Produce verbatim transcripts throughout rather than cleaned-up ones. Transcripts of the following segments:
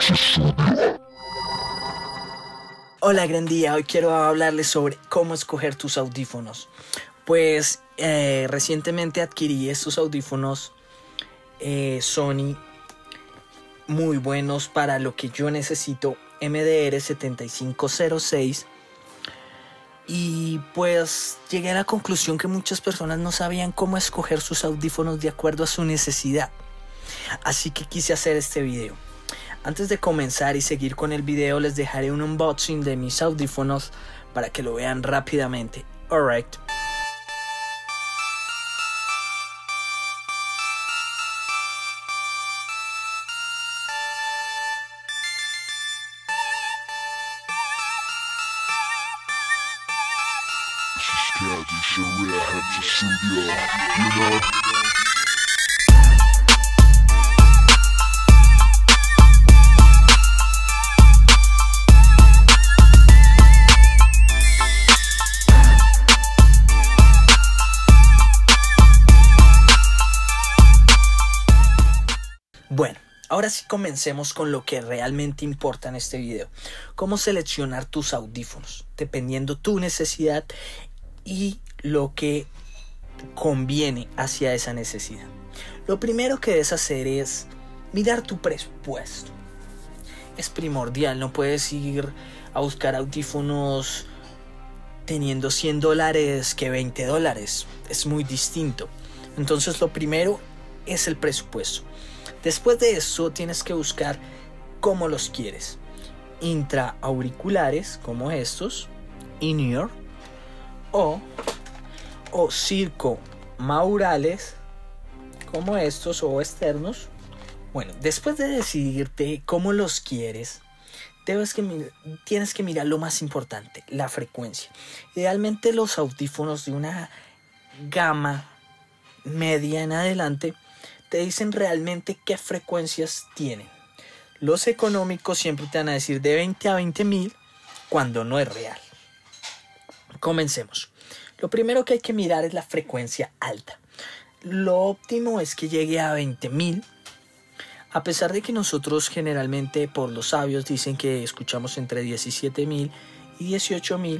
Hola, gran día. Hoy quiero hablarles sobre cómo escoger tus audífonos. Pues eh, recientemente adquirí estos audífonos eh, Sony muy buenos para lo que yo necesito, M D R setenta y cinco cero seis. Y pues llegué a la conclusión que muchas personas no sabían cómo escoger sus audífonos de acuerdo a su necesidad. Así que quise hacer este video. Antes de comenzar y seguir con el video, les dejaré un unboxing de mis audífonos para que lo vean rápidamente. Alright. Bueno, ahora sí comencemos con lo que realmente importa en este video. Cómo seleccionar tus audífonos, dependiendo tu necesidad y lo que conviene hacia esa necesidad. Lo primero que debes hacer es mirar tu presupuesto. Es primordial, no puedes ir a buscar audífonos teniendo cien dólares que veinte dólares. Es muy distinto. Entonces lo primero es el presupuesto. Después de eso tienes que buscar cómo los quieres. Intraauriculares como estos, in-ear, o, o circomaurales como estos, o externos. Bueno, después de decidirte cómo los quieres, debes que, tienes que mirar lo más importante, la frecuencia. Idealmente los audífonos de una gama media en adelante te dicen realmente qué frecuencias tienen. Los económicos siempre te van a decir de veinte a veinte mil cuando no es real. Comencemos. Lo primero que hay que mirar es la frecuencia alta. Lo óptimo es que llegue a veinte mil. A pesar de que nosotros generalmente por los sabios dicen que escuchamos entre diecisiete mil y dieciocho mil,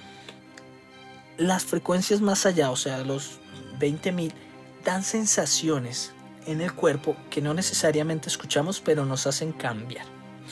las frecuencias más allá, o sea los veinte mil, dan sensaciones en el cuerpo que no necesariamente escuchamos, pero nos hacen cambiar.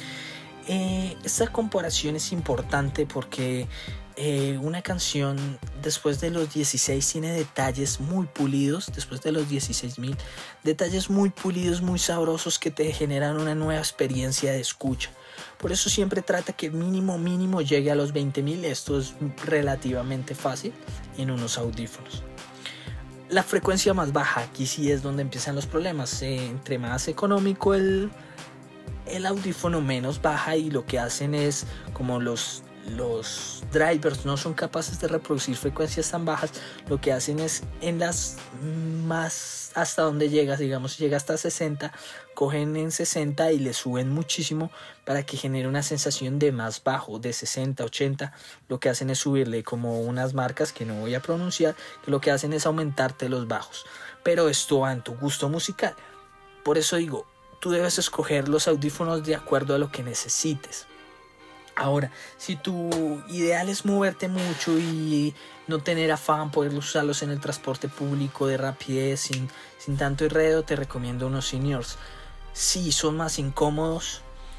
Eh, esta comparación es importante porque eh, una canción después de los dieciséis tiene detalles muy pulidos, después de los dieciséis mil, detalles muy pulidos, muy sabrosos que te generan una nueva experiencia de escucha. Por eso siempre trata que el mínimo mínimo llegue a los veinte mil. Esto es relativamente fácil en unos audífonos. La frecuencia más baja, aquí sí es donde empiezan los problemas. Eh, entre más económico el, el audífono, menos baja, y lo que hacen es, como los, los drivers no son capaces de reproducir frecuencias tan bajas, lo que hacen es en las más, hasta donde llegas, digamos, llega hasta sesenta, cogen en sesenta y le suben muchísimo para que genere una sensación de más bajo, de sesenta, ochenta. Lo que hacen es subirle como unas marcas que no voy a pronunciar, que lo que hacen es aumentarte los bajos. Pero esto va en tu gusto musical. Por eso digo, tú debes escoger los audífonos de acuerdo a lo que necesites. Ahora, si tu ideal es moverte mucho y no tener afán, poder usarlos en el transporte público de rapidez, sin, sin tanto enredo, te recomiendo unos in-ears. Sí, son más incómodos,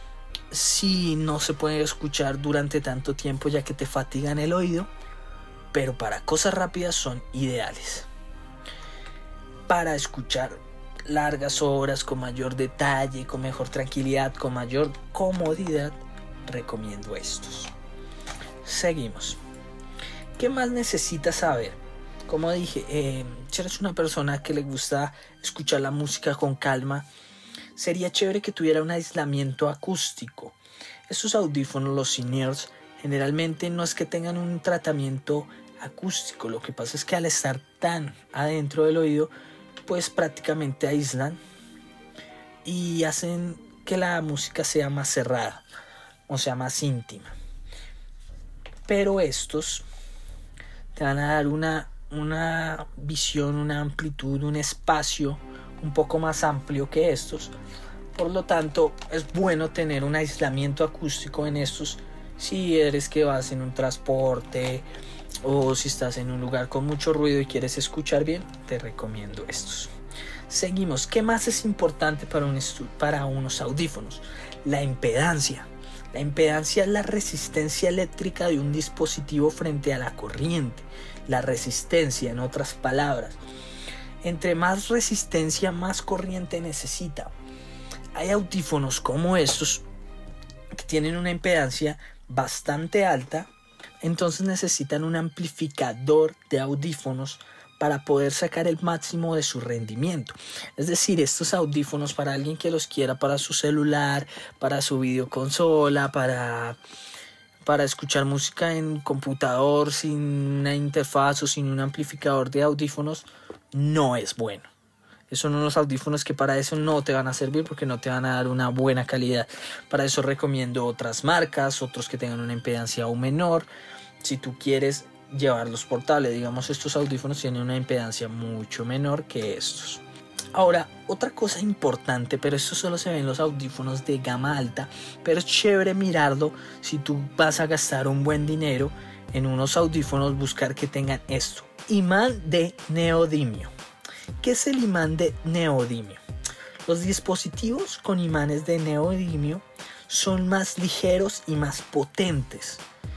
sí, no se pueden escuchar durante tanto tiempo ya que te fatigan el oído, pero para cosas rápidas son ideales. Para escuchar largas horas con mayor detalle, con mejor tranquilidad, con mayor comodidad, recomiendo estos. Seguimos. ¿Qué más necesitas saber? Como dije, eh, si eres una persona que le gusta escuchar la música con calma, sería chévere que tuviera un aislamiento acústico. Estos audífonos, los in-ears, generalmente no es que tengan un tratamiento acústico. Lo que pasa es que al estar tan adentro del oído, pues prácticamente aíslan y hacen que la música sea más cerrada, o sea, más íntima. Pero estos te van a dar una, una visión, una amplitud, un espacio un poco más amplio que estos, Por lo tanto, es bueno tener un aislamiento acústico en estos si eres que vas en un transporte o si estás en un lugar con mucho ruido y quieres escuchar bien, te recomiendo estos. Seguimos. ¿Qué más es importante para, un para unos audífonos? La impedancia. La impedancia es la resistencia eléctrica de un dispositivo frente a la corriente. La resistencia, en otras palabras. Entre más resistencia, más corriente necesita. Hay audífonos como estos que tienen una impedancia bastante alta, entonces necesitan un amplificador de audífonos para poder sacar el máximo de su rendimiento. Es decir, estos audífonos para alguien que los quiera para su celular, para su videoconsola, para, para escuchar música en computador sin una interfaz o sin un amplificador de audífonos, no es bueno. Son unos audífonos que para eso no te van a servir porque no te van a dar una buena calidad. Para eso recomiendo otras marcas, otros que tengan una impedancia aún menor. Si tú quieres llevarlos portables, digamos, estos audífonos tienen una impedancia mucho menor que estos. Ahora, otra cosa importante, pero esto solo se ve en los audífonos de gama alta, pero es chévere mirarlo si tú vas a gastar un buen dinero en unos audífonos, buscar que tengan esto: imán de neodimio. ¿Qué es el imán de neodimio? Los dispositivos con imanes de neodimio son más ligeros y más potentes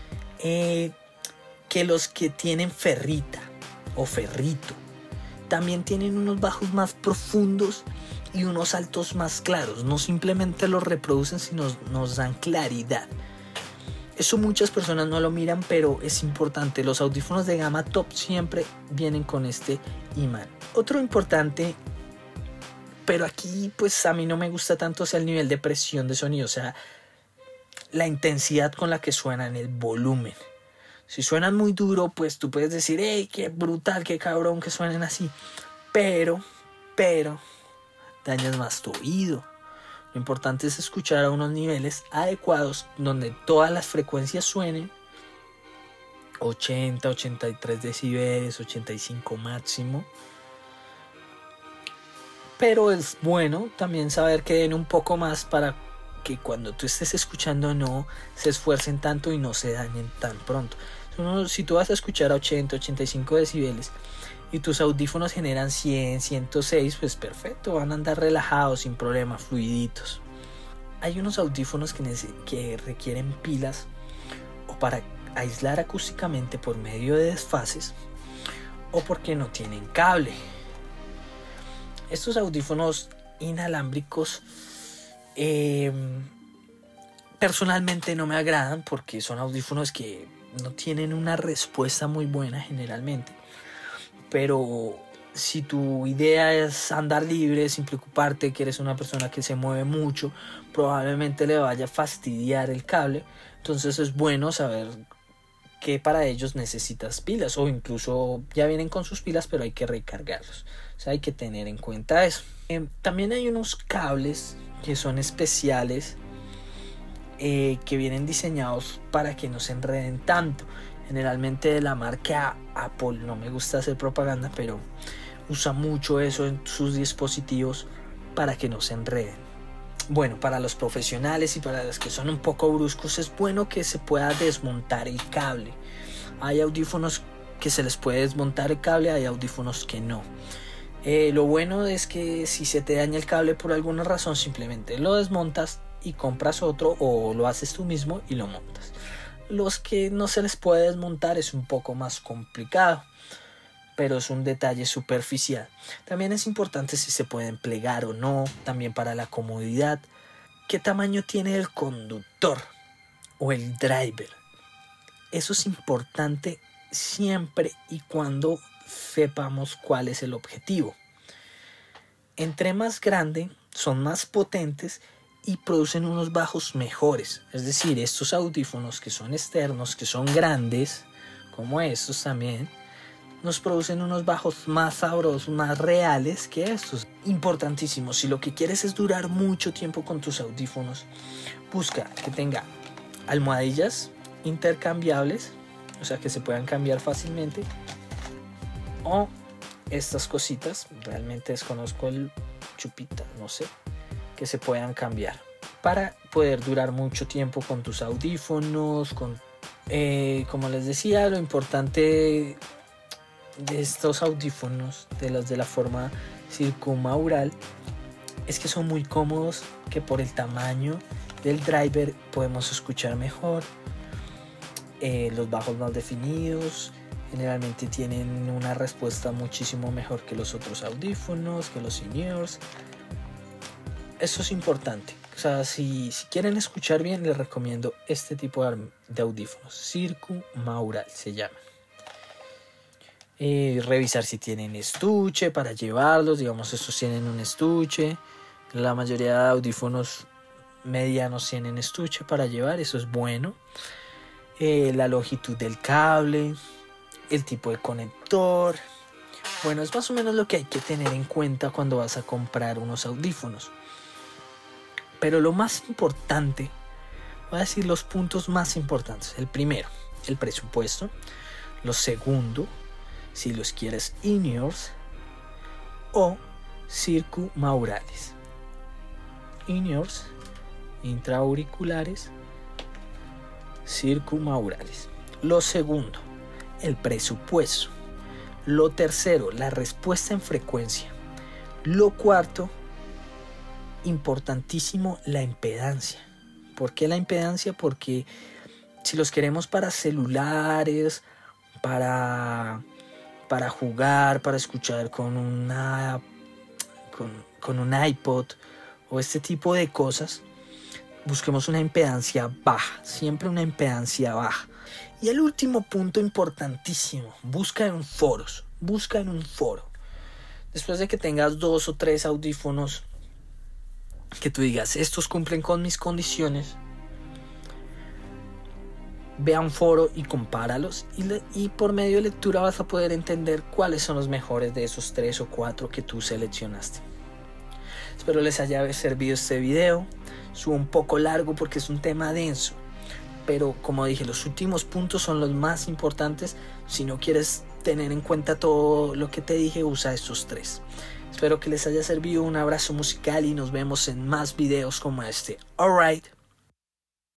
eh, que los que tienen ferrita o ferrito. También tienen unos bajos más profundos y unos altos más claros. No simplemente los reproducen, sino nos dan claridad. Eso muchas personas no lo miran, pero es importante. Los audífonos de gama top siempre vienen con este imán. Otro importante, pero aquí pues a mí no me gusta tanto, es el nivel de presión de sonido, o sea, la intensidad con la que suenan, el volumen. Si suenan muy duro, pues tú puedes decir, hey, qué brutal, qué cabrón que suenen así. Pero, pero, dañas más tu oído. Lo importante es escuchar a unos niveles adecuados donde todas las frecuencias suenen. ochenta, ochenta y tres decibeles, ochenta y cinco máximo. Pero es bueno también saber que den un poco más para que cuando tú estés escuchando no se esfuercen tanto y no se dañen tan pronto. Si tú vas a escuchar a ochenta, ochenta y cinco decibeles y tus audífonos generan cien, ciento seis, pues perfecto, van a andar relajados sin problema, fluiditos. Hay unos audífonos que, que requieren pilas o para aislar acústicamente por medio de desfases o porque no tienen cable. Estos audífonos inalámbricos eh, personalmente no me agradan porque son audífonos que no tienen una respuesta muy buena generalmente. Pero si tu idea es andar libre sin preocuparte, que eres una persona que se mueve mucho, probablemente le vaya a fastidiar el cable. Entonces es bueno saber que para ellos necesitas pilas, o incluso ya vienen con sus pilas pero hay que recargarlos. O sea, hay que tener en cuenta eso. Eh, también hay unos cables que son especiales eh, que vienen diseñados para que no se enreden tanto. Generalmente de la marca Apple, no me gusta hacer propaganda, pero usa mucho eso en sus dispositivos para que no se enreden. Bueno, para los profesionales y para los que son un poco bruscos es bueno que se pueda desmontar el cable. Hay audífonos que se les puede desmontar el cable, hay audífonos que no. Eh, lo bueno es que si se te daña el cable por alguna razón, simplemente lo desmontas y compras otro, o lo haces tú mismo y lo montas. Los que no se les puede desmontar es un poco más complicado, pero es un detalle superficial. También es importante si se pueden plegar o no, también para la comodidad. ¿Qué tamaño tiene el conductor o el driver? Eso es importante siempre y cuando sepamos cuál es el objetivo. Entre más grande, son más potentes y producen unos bajos mejores. Es decir, estos audífonos que son externos, que son grandes, como estos también, nos producen unos bajos más sabrosos, más reales que estos. Importantísimo, si lo que quieres es durar mucho tiempo con tus audífonos, busca que tenga almohadillas intercambiables, o sea que se puedan cambiar fácilmente, o estas cositas, realmente desconozco el chupita, no sé, que se puedan cambiar para poder durar mucho tiempo con tus audífonos. Con, eh, como les decía, lo importante de estos audífonos, de los de la forma circunmaural, es que son muy cómodos, que por el tamaño del driver podemos escuchar mejor. Eh, los bajos más definidos generalmente tienen una respuesta muchísimo mejor que los otros audífonos, que los in-ears. Eso es importante. O sea, si, si quieren escuchar bien, les recomiendo este tipo de, de audífonos. Circunmaural se llama. Eh, revisar si tienen estuche para llevarlos. Digamos, estos tienen un estuche. La mayoría de audífonos medianos tienen estuche para llevar. Eso es bueno. Eh, la longitud del cable, el tipo de conector. Bueno, es más o menos lo que hay que tener en cuenta cuando vas a comprar unos audífonos. Pero lo más importante, voy a decir los puntos más importantes. El primero, el presupuesto. Lo segundo, si los quieres in-ears o circunmaurales. In-ears, intraauriculares, circunmaurales. Lo segundo, el presupuesto. Lo tercero, la respuesta en frecuencia. Lo cuarto, importantísimo, la impedancia. ¿Por qué la impedancia? Porque si los queremos para celulares, para, para jugar, para escuchar con una con, con un iPod o este tipo de cosas, busquemos una impedancia baja, siempre una impedancia baja. Y el último punto importantísimo, busca en foros, busca en un foro. Después de que tengas dos o tres audífonos que tú digas, estos cumplen con mis condiciones, ve a un foro y compáralos, y, le, y por medio de lectura vas a poder entender cuáles son los mejores de esos tres o cuatro que tú seleccionaste. Espero les haya servido este video. Subo un poco largo porque es un tema denso, pero como dije, los últimos puntos son los más importantes. Si no quieres tener en cuenta todo lo que te dije, usa estos tres. Espero que les haya servido. Un abrazo musical y nos vemos en más videos como este. Alright.